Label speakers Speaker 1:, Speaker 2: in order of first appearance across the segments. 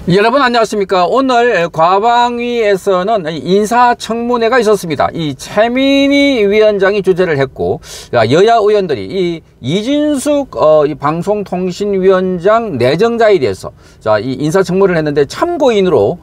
Speaker 1: 여러분 안녕하십니까. 오늘 과방위에서는 인사청문회가 있었습니다. 이 최민희 위원장이 주재를 했고 여야 의원들이 이 이진숙 이 방송통신위원장 내정자에 대해서 이 인사청문회를 했는데 참고인으로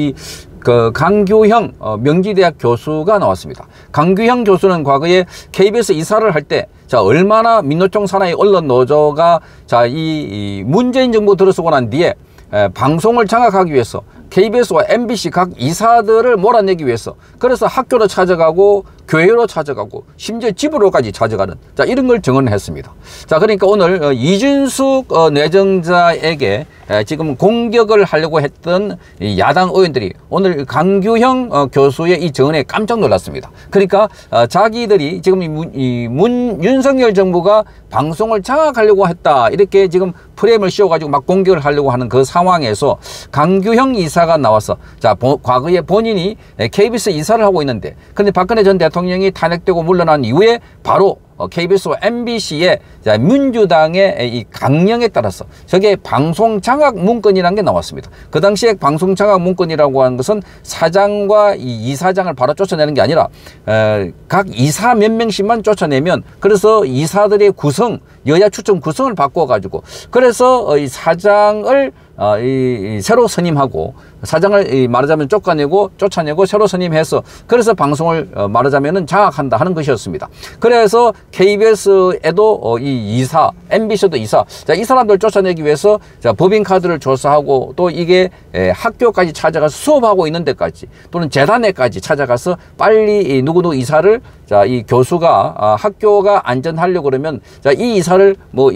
Speaker 1: 강규형 명지대학 교수가 나왔습니다. 강규형 교수는 과거에 KBS 이사를 할 때 얼마나 민노총 산하의 언론 노조가 이 문재인 정부 들어서고 난 뒤에 방송을 장악하기 위해서 KBS와 MBC 각 이사들을 몰아내기 위해서 그래서 학교로 찾아가고 교회로 찾아가고 심지어 집으로까지 찾아가는 이런 걸 증언했습니다. 그러니까 오늘 이준숙 내정자에게 지금 공격을 하려고 했던 야당 의원들이 오늘 강규형 교수의 이 증언에 깜짝 놀랐습니다. 그러니까 자기들이 지금 윤석열 정부가 방송을 장악하려고 했다 이렇게 지금 프레임을 씌워가지고 막 공격을 하려고 하는 그 상황에서 강규형 이사가 나와서 과거에 본인이 KBS 이사를 하고 있는데 근데 박근혜 전 대통령이 탄핵되고 물러난 이후에 바로 KBS와 MBC의 민주당의 이 강령에 따라서 저게 방송 장악 문건이라는 게 나왔습니다. 그 당시에 방송 장악 문건이라고 하는 것은 사장과 이 이사장을 바로 쫓아내는 게 아니라 각 이사 몇 명씩만 쫓아내면 그래서 이사들의 구성, 여야 추천 구성을 바꿔가지고 그래서 이 사장을 새로 선임하고 사장을 말하자면 쫓아내고 새로 선임해서 그래서 방송을 말하자면은 장악한다 하는 것이었습니다. 그래서 KBS에도 이 이사, MBC도 이사, 이 사람들 쫓아내기 위해서 법인카드를 조사하고 또 이게 학교까지 찾아가서 수업하고 있는 데까지 또는 재단에까지 찾아가서 빨리 누구누구 이사를 이 교수가 학교가 안전하려고 그러면 이 이사를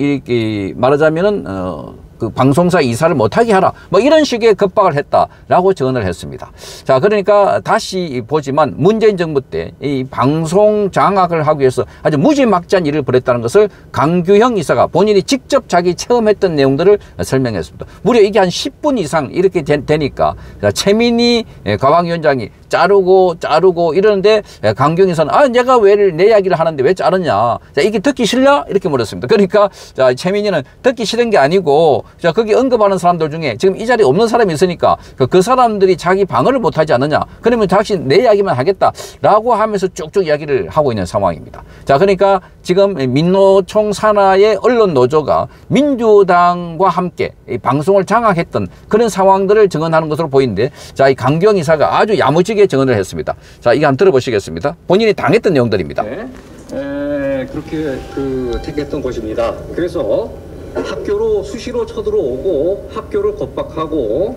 Speaker 1: 말하자면은 그 방송사 이사를 못하게 하라 이런 식의 겁박을 했다라고 증언을 했습니다. 그러니까 다시 보지만 문재인 정부 때 이 방송 장악을 하기 위해서 아주 무지막지한 일을 벌였다는 것을 강규형 이사가 본인이 직접 자기 체험했던 내용들을 설명했습니다. 무려 이게 한 10분 이상 이렇게 되니까 최민희 과방위원장이 자르고 이러는데 강규형 이사는 내가 왜 내 이야기를 하는데 왜 자르냐, 이게 듣기 싫냐 이렇게 물었습니다. 그러니까 최민희는 듣기 싫은 게 아니고 거기 언급하는 사람들 중에 지금 이 자리에 없는 사람이 있으니까 그 사람들이 자기 방어를 못하지 않느냐, 그러면 당신 내 이야기만 하겠다라고 하면서 쭉쭉 이야기를 하고 있는 상황입니다. 그러니까 지금 민노총 산하의 언론 노조가 민주당과 함께 이 방송을 장악했던 그런 상황들을 증언하는 것으로 보이는데 이 강규형 이사가 아주 야무지게 증언을 했습니다. 이거 한번 들어보시겠습니다. 본인이 당했던 내용들입니다.
Speaker 2: 네, 그렇게 택했던 것입니다. 그래서 학교로 수시로 쳐들어오고 학교를 겁박하고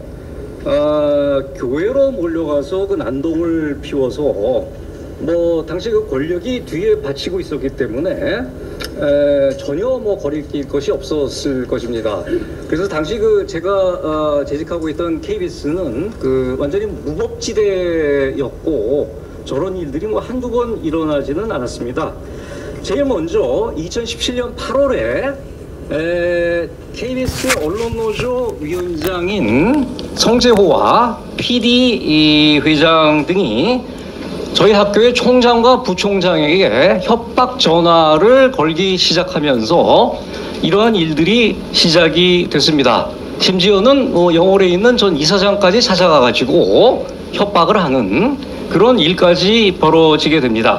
Speaker 2: 교회로 몰려가서 그 난동을 피워서 당시 그 권력이 뒤에 받치고 있었기 때문에 전혀 거릴 것이 없었을 것입니다. 그래서 당시 제가 재직하고 있던 KBS는 완전히 무법지대였고 저런 일들이 한두 번 일어나지는 않았습니다. 제일 먼저 2017년 8월에 KBS 언론노조 위원장인 성재호와 PD 회장 등이 저희 학교의 총장과 부총장에게 협박 전화를 걸기 시작하면서 이러한 일들이 시작이 됐습니다. 심지어는 영월에 있는 전 이사장까지 찾아가가지고 협박을 하는 그런 일까지 벌어지게 됩니다.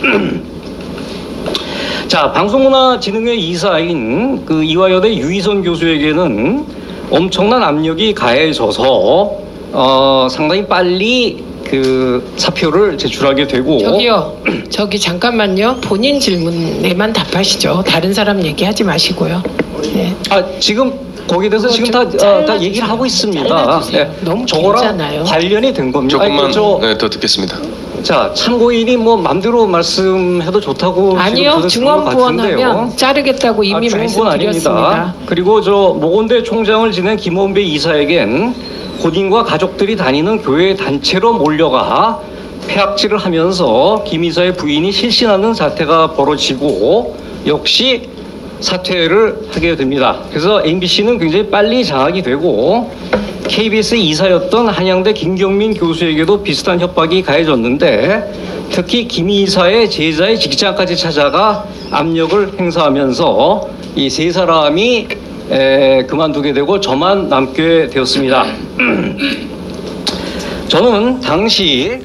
Speaker 2: 방송문화진흥회 이사인 이화여대 유희선 교수에게는 엄청난 압력이 가해져서 상당히 빨리 사표를 제출하게 되고.
Speaker 3: 저기 잠깐만요. 본인 질문에만 답하시죠. 다른 사람 얘기하지 마시고요. 네.
Speaker 2: 지금 거기에 대해서 지금 다 얘기를 하고 있습니다.
Speaker 3: 네. 너무 길잖아요.
Speaker 2: 관련이 된 겁니다.
Speaker 4: 조금만 더 듣겠습니다.
Speaker 2: 참고인이 맘대로 말씀해도 좋다고.
Speaker 3: 아니요, 중앙부원하면 자르겠다고 이미 말씀드렸습니다.
Speaker 2: 아닙니다. 그리고 모건대 총장을 지낸 김원배 이사에겐 본인과 가족들이 다니는 교회 단체로 몰려가 폐악질을 하면서 김 이사의 부인이 실신하는 사태가 벌어지고 역시 사퇴를 하게 됩니다. 그래서 MBC는 굉장히 빨리 장악이 되고 KBS 이사였던 한양대 김경민 교수에게도 비슷한 협박이 가해졌는데 특히 김 이사의 제자의 직장까지 찾아가 압력을 행사하면서 이 세 사람이 그만두게 되고 저만 남게 되었습니다. 저는 당시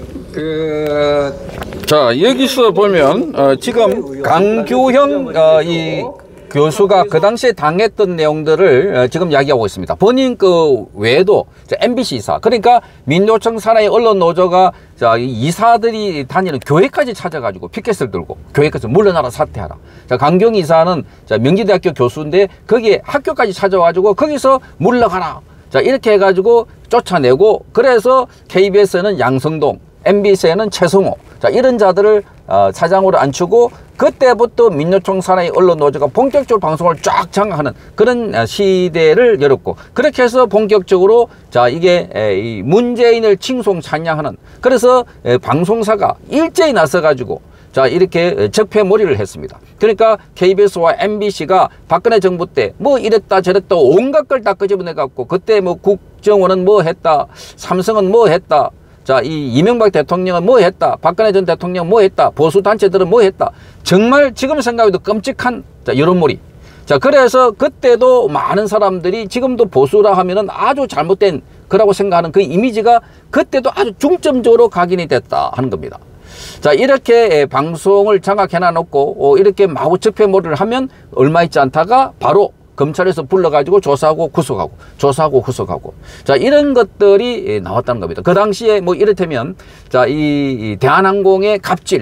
Speaker 1: 자, 여기서 보면 지금 강규형 이 교수가 그 당시에 당했던 내용들을 지금 이야기하고 있습니다. 본인 그 외에도 MBC 이사, 그러니까 민노총 산하의 언론 노조가 이사들이 다니는 교회까지 찾아가지고 피켓을 들고 교회까지 물러나라 사퇴하라. 강규형 이사는 명지대학교 교수인데 거기에 학교까지 찾아와가지고 거기서 물러가라. 이렇게 해가지고 쫓아내고, 그래서 KBS는 양성동, MBC에는 최성호, 이런 자들을 사장으로 앉히고, 그때부터 민노총 산하의 언론 노조가 본격적으로 방송을 쫙 장악하는 그런 시대를 열었고, 그렇게 해서 본격적으로 이게 이 문재인을 칭송 찬양하는, 그래서 방송사가 일제히 나서가지고 이렇게 적폐몰이를 했습니다. 그러니까 KBS와 MBC가 박근혜 정부 때 뭐 이랬다 저랬다 온갖 걸 다 끄집어내 갖고, 그때 뭐 국정원은 뭐 했다, 삼성은 뭐 했다, 이 이명박 대통령은 뭐 했다, 박근혜 전 대통령 뭐 했다, 보수 단체들은 뭐 했다, 정말 지금 생각해도 끔찍한 여론몰이. 그래서 그때도 많은 사람들이 지금도 보수라 하면은 아주 잘못된 거라고 생각하는 그 이미지가 그때도 아주 중점적으로 각인이 됐다 하는 겁니다. 이렇게 방송을 장악해 놔놓고 이렇게 마구 적폐몰이를 하면 얼마 있지 않다가 바로 검찰에서 불러가지고 조사하고 구속하고, 조사하고 구속하고, 이런 것들이 나왔다는 겁니다. 그 당시에 뭐 이를테면 이 대한항공의 갑질,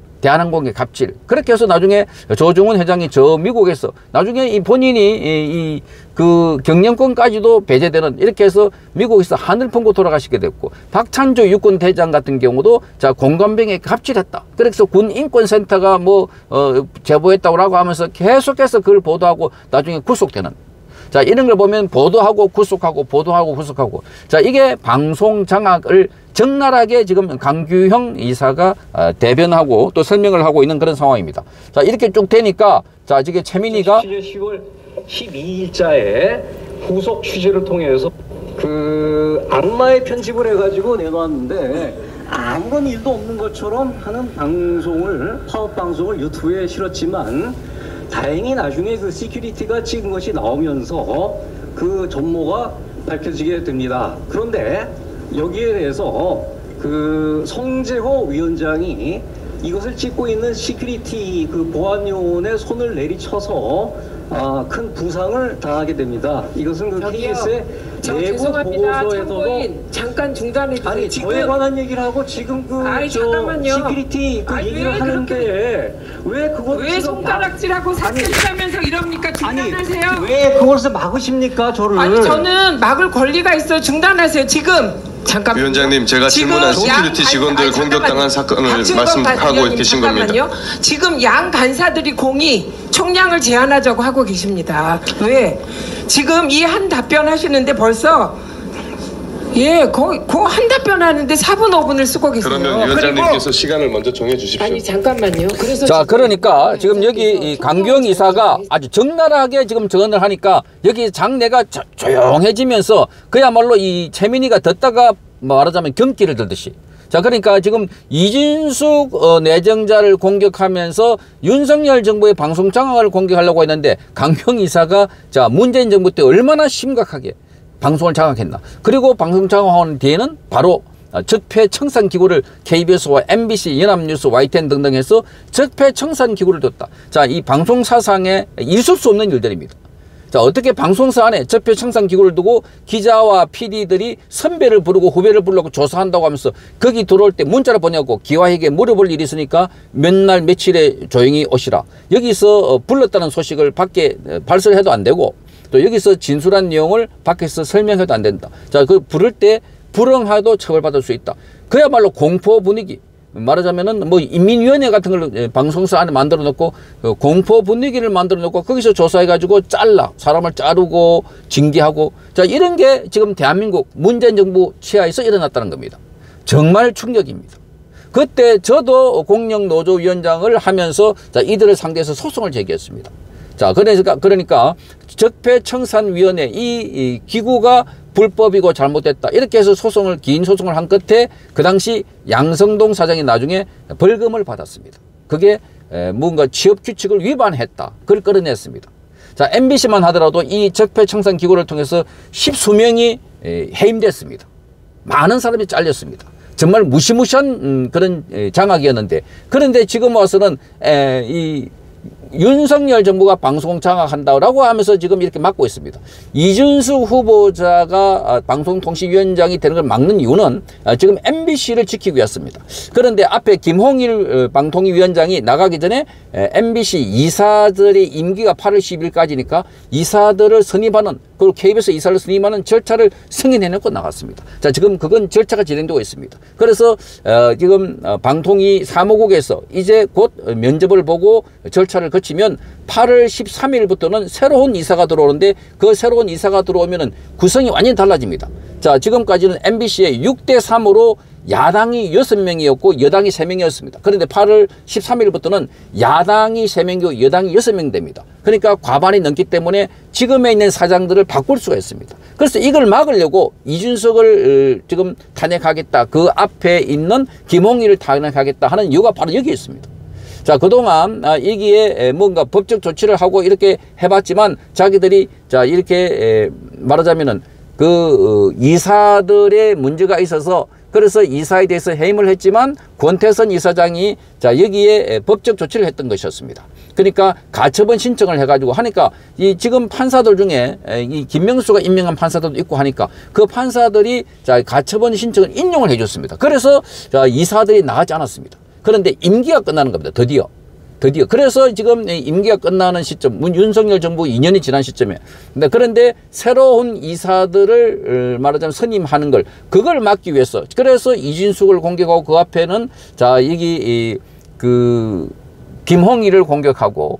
Speaker 1: 그렇게 해서 나중에 조중훈 회장이 미국에서 나중에 이 본인이 그 경영권까지도 배제되는, 이렇게 해서 미국에서 하늘 품고 돌아가시게 됐고, 박찬주 육군 대장 같은 경우도 공관병에 갑질했다, 그래서 군 인권센터가 뭐 제보했다고 하면서 계속해서 그걸 보도하고 나중에 구속되는, 이런 걸 보면 보도하고 구속하고 보도하고 구속하고, 이게 방송 장악을 적나라하게 지금 강규형 이사가 대변하고 또 설명을 하고 있는 그런 상황입니다. 이렇게 쭉 되니까 이게 최민희가
Speaker 2: 10월 12일자에 후속 취재를 통해서 악마의 편집을 해가지고 내놓았는데, 아무런 일도 없는 것처럼 하는 방송을, 파업 방송을 유튜브에 실었지만, 다행히 나중에 그 시큐리티가 찍은 것이 나오면서 그 전모가 밝혀지게 됩니다. 그런데 여기에 대해서 성재호 위원장이 이것을 찍고 있는 시큐리티 보안요원의 손을 내리쳐서 큰 부상을 당하게 됩니다. 이것은 KBS의 내부 보고서에서도
Speaker 3: 잠깐 중단해 주세요.
Speaker 2: 아니, 저에 관한 얘기를 하고 지금 시큐리티 얘기를 하는데
Speaker 3: 왜 손가락질하고 삭제하면서 이럽니까? 중단하세요.
Speaker 2: 왜 그것을 막으십니까, 저를?
Speaker 3: 아니, 저는 막을 권리가 있어요. 중단하세요. 잠깐.
Speaker 4: 위원장님, 제가 질문한 시큐리티 직원들 공격당한 사건을 말씀하고 계신 겁니다.
Speaker 3: 지금 양 간사들이 공이 총량을 제한하자고 하고 계십니다. 왜? 지금 이 한 답변 하시는데 벌써 한 답변 하는데 4분 5분을 쓰고 계세요.
Speaker 4: 그러면 위원장님께서 시간을 먼저 정해 주십시오.
Speaker 3: 아니, 잠깐만요. 그래서
Speaker 1: 그러니까 지금 여기 이 강규형 이사가 아주 적나라하게 지금 증언을 하니까 여기 장내가 조용해지면서 그야말로 이 최민희가 듣다가 말하자면 경기를 들듯이. 그러니까 지금 이진숙 내정자를 공격하면서 윤석열 정부의 방송 장악을 공격하려고 했는데, 강규형 이사가 문재인 정부 때 얼마나 심각하게 방송을 장악했나. 그리고 방송 장악하는 뒤에는 바로 적폐 청산 기구를 KBS와 MBC, 연합뉴스, YTN 등등 해서 적폐 청산 기구를 뒀다. 이 방송 사상에 있을 수 없는 일들입니다. 어떻게 방송사 안에 적폐 청산 기구를 두고 기자와 PD들이 선배를 부르고 후배를 부르고 조사한다고 하면서 거기 들어올 때 문자를 보내고 기와에게 물어볼 일이 있으니까 몇 날 며칠에 조용히 오시라. 여기서 불렀다는 소식을 밖에 발설해도 안 되고, 또 여기서 진술한 내용을 밖에서 설명해도 안 된다. 그 부를 때 불응하도 처벌받을 수 있다. 그야말로 공포 분위기. 말하자면은 뭐 인민위원회 같은 걸 방송사 안에 만들어 놓고 공포 분위기를 만들어 놓고 거기서 조사해 가지고 사람을 자르고 징계하고, 이런 게 지금 대한민국 문재인 정부 치하에서 일어났다는 겁니다. 정말 충격입니다. 그때 저도 공영노조위원장을 하면서 이들을 상대해서 소송을 제기했습니다. 그러니까 적폐청산위원회 이 기구가 불법이고 잘못됐다, 이렇게 해서 긴 소송을 한 끝에 그 당시 양성동 사장이 나중에 벌금을 받았습니다. 그게 뭔가 취업규칙을 위반했다, 그걸 끌어냈습니다. 자, MBC만 하더라도 이 적폐청산 기구를 통해서 십수명이 해임됐습니다. 많은 사람이 잘렸습니다. 정말 무시무시한 그런 장악이었는데, 그런데 지금 와서는 이 윤석열 정부가 방송 장악한다라고 하면서 지금 이렇게 막고 있습니다. 이준수 후보자가 방송통신위원장이 되는 걸 막는 이유는 지금 MBC를 지키기 위해서입니다. 그런데 앞에 김홍일 방통위원장이 나가기 전에 MBC 이사들의 임기가 8월 10일까지니까 이사들을 선임하는, 그리고 KBS 이사를 선임하는 절차를 승인해놓고 나갔습니다. 자, 지금 그건 절차가 진행되고 있습니다. 그래서 지금 방통위 사무국에서 이제 곧 면접을 보고 절차를 거치면 8월 13일부터는 새로운 이사가 들어오는데, 그 새로운 이사가 들어오면은 구성이 완전히 달라집니다. 자, 지금까지는 MBC의 6대3으로 야당이 6명이었고 여당이 3명이었습니다. 그런데 8월 13일부터는 야당이 3명이고 여당이 6명 됩니다. 그러니까 과반이 넘기 때문에 지금에 있는 사장들을 바꿀 수가 있습니다. 그래서 이걸 막으려고 이준석을 지금 탄핵하겠다, 그 앞에 있는 김홍일을 탄핵하겠다 하는 이유가 바로 여기에 있습니다. 자, 그동안 여기에 뭔가 법적 조치를 하고 이렇게 해봤지만 자기들이 자, 이렇게 말하자면은 그 이사들의 문제가 있어서, 그래서 이사에 대해서 해임을 했지만 권태선 이사장이 자, 여기에 법적 조치를 했던 것이었습니다. 그러니까 가처분 신청을 해가지고 하니까 이 지금 판사들 중에 이 김명수가 임명한 판사들도 있고 하니까 그 판사들이 자, 가처분 신청을 인용을 해줬습니다. 그래서 자, 이사들이 나가지 않았습니다. 그런데 임기가 끝나는 겁니다. 드디어. 그래서 지금 임기가 끝나는 시점, 윤석열 정부 2년이 지난 시점에. 그런데 새로운 이사들을 말하자면 선임하는 걸, 그걸 막기 위해서, 그래서 이진숙을 공격하고 그 앞에는 자, 여기 그 김홍일을 공격하고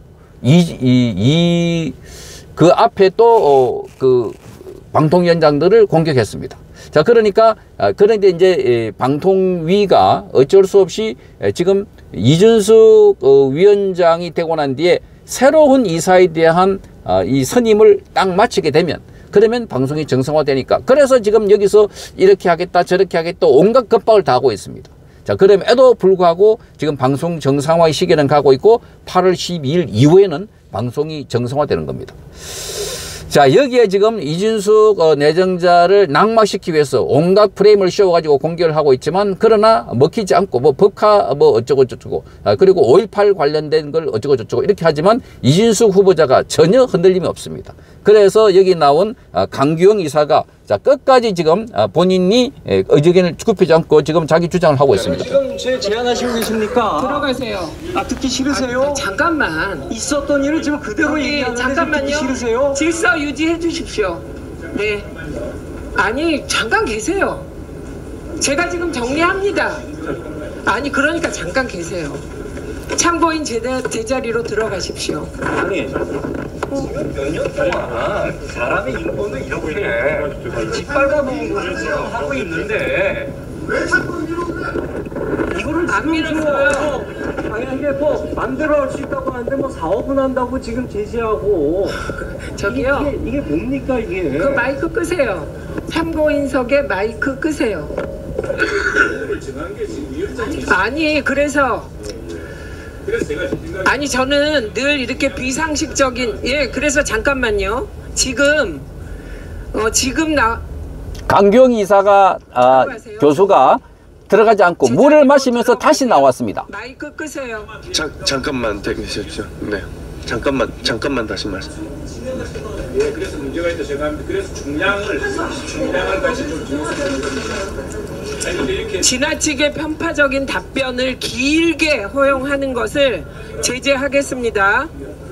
Speaker 1: 그 앞에 또 그 방통위원장들을 공격했습니다. 자, 그러니까 그런데 이제 방통위가 어쩔 수 없이 지금 이준숙 위원장이 되고 난 뒤에 새로운 이사에 대한 이 선임을 딱 마치게 되면, 그러면 방송이 정상화되니까, 그래서 지금 여기서 이렇게 하겠다 저렇게 하겠다 온갖 겁박을 다 하고 있습니다. 자, 그럼에도 불구하고 지금 방송 정상화의 시기는 가고 있고 8월 12일 이후에는 방송이 정상화되는 겁니다. 자, 여기에 지금 이준숙 내정자를 낙마시키기 위해서 온갖 프레임을 씌워가지고 공격을 하고 있지만, 그러나 먹히지 않고 뭐 법카 뭐 어쩌고저쩌고, 그리고 5.18 관련된 걸 어쩌고저쩌고 이렇게 하지만 이준숙 후보자가 전혀 흔들림이 없습니다. 그래서 여기 나온 강규영 이사가 자, 끝까지 지금 본인이 의견을 굽히지 않고 지금 자기 주장을 하고 있습니다.
Speaker 5: 지금 제 제안하시고 계십니까?
Speaker 3: 들어가세요.
Speaker 5: 듣기 싫으세요?
Speaker 3: 잠깐만.
Speaker 5: 있었던 일을 지금 그대로 얘기하는데
Speaker 3: 잠깐만요.
Speaker 5: 듣기 싫으세요?
Speaker 3: 질서 유지해 주십시오. 네. 아니, 잠깐 계세요. 제가 지금 정리합니다. 아니, 그러니까 잠깐 계세요. 참고인 제자리로 들어가십시오.
Speaker 5: 아니, 지금 몇 년 동안 사람의 인권을 이렇게 짓밟아놓은 것을 지금 하고 있는데 이거를
Speaker 3: 안 밀었어요.
Speaker 5: 당연하게 뭐 맘대로 할 수 있다고 하는데 뭐 사업은 한다고 지금 제시하고
Speaker 3: 저기요.
Speaker 5: 이게 뭡니까 이게?
Speaker 3: 그 마이크 끄세요. 참고인석에 마이크 끄세요. 아니, 그래서 아니, 저는 늘 이렇게 비상식적인, 예, 그래서 잠깐만요. 지금
Speaker 1: 강규영 이사가 교수가 들어가지 않고 물을 마시면서 다시 나왔습니다.
Speaker 3: 마이크 끄세요.
Speaker 4: 잠깐만 대기하십시오. 네. 잠깐만 다시 말씀.
Speaker 6: 예, 그래서 문제가 있다 제가 합니다. 그래서 중량을 같이 좀
Speaker 3: 지나치게 편파적인 답변을 길게 허용하는 것을 제재하겠습니다.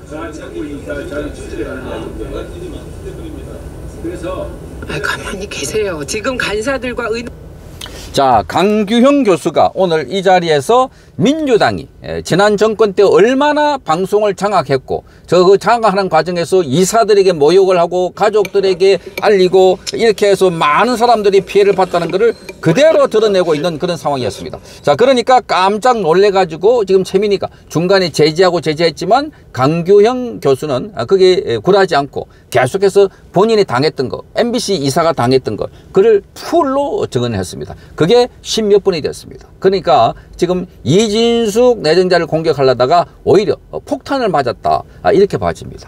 Speaker 6: 그래서
Speaker 3: 가만히 계세요. 지금 간사들과
Speaker 1: 자, 강규형 교수가 오늘 이 자리에서 민주당이 지난 정권 때 얼마나 방송을 장악했고 그 장악하는 과정에서 이사들에게 모욕을 하고 가족들에게 알리고 이렇게 해서 많은 사람들이 피해를 봤다는 것을 그대로 드러내고 있는 그런 상황이었습니다. 자, 그러니까 깜짝 놀래가지고 지금 최민희가 중간에 제지했지만 강규형 교수는 그게 굴하지 않고 계속해서 본인이 당했던 거, MBC 이사가 당했던 거, 그를 풀로 증언했습니다. 그게 10몇 분이 됐습니다. 그러니까 지금 이진숙 내정자를 공격하려다가 오히려 폭탄을 맞았다, 이렇게 봐집니다. 자,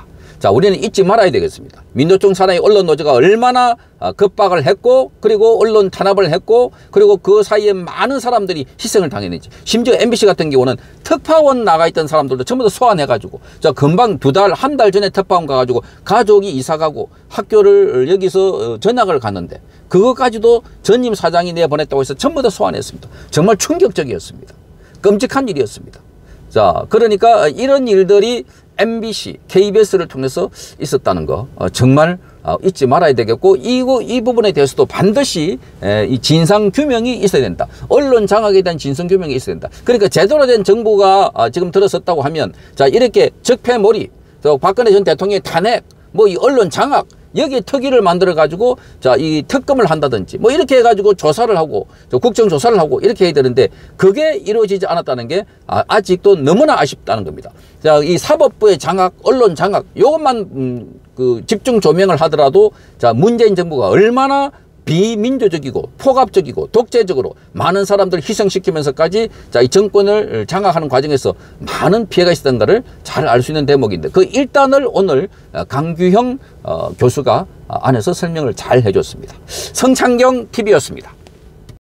Speaker 1: 자, 우리는 잊지 말아야 되겠습니다. 민노총 산하의 언론 노조가 얼마나 급박을 했고, 그리고 언론 탄압을 했고, 그리고 그 사이에 많은 사람들이 희생을 당했는지. 심지어 MBC 같은 경우는 특파원 나가 있던 사람들도 전부 다 소환해가지고, 자, 금방 한 달 전에 특파원 가가지고 가족이 이사가고 학교를 여기서 전학을 갔는데, 그것까지도 전임 사장이 내보냈다고 해서 전부 다 소환했습니다. 정말 충격적이었습니다. 끔찍한 일이었습니다. 자, 그러니까 이런 일들이 MBC, KBS를 통해서 있었다는 거 정말 잊지 말아야 되겠고, 이 부분에 대해서도 반드시 이 진상규명이 있어야 된다. 언론 장악에 대한 진상규명이 있어야 된다. 그러니까 제대로 된 정부가 지금 들어섰다고 하면, 자, 이렇게 적폐몰이, 또 박근혜 전 대통령의 탄핵, 뭐 이 언론 장악, 여기에 특위를 만들어 가지고, 자, 이 특검을 한다든지 뭐 이렇게 해 가지고 조사를 하고, 국정조사를 하고 이렇게 해야 되는데, 그게 이루어지지 않았다는 게 아직도 너무나 아쉽다는 겁니다. 자, 이 사법부의 장악, 언론 장악, 요것만 집중 조명을 하더라도, 자, 문재인 정부가 얼마나 비민주적이고 폭압적이고 독재적으로 많은 사람들을 희생시키면서까지, 자, 이 정권을 장악하는 과정에서 많은 피해가 있었던가를 잘 알 수 있는 대목인데, 그 일단을 오늘 강규형 교수가 안에서 설명을 잘 해줬습니다. 성창경 TV였습니다.